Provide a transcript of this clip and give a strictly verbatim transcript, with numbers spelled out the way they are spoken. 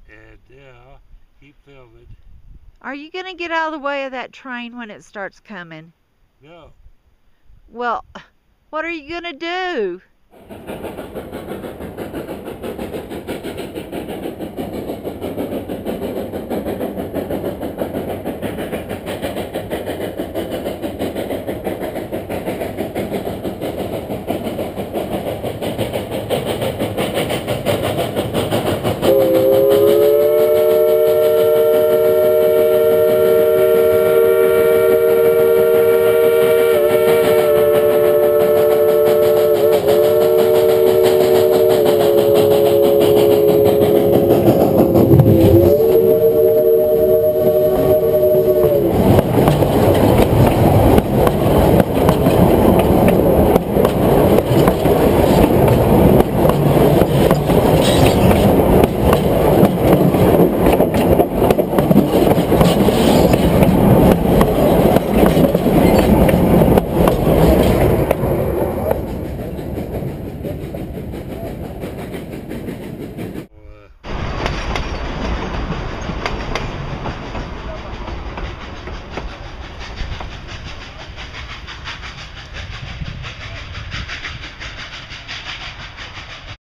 And yeah, keep filming. Are you going to get out of the way of that train when it starts coming? No. Well, what are you going to do?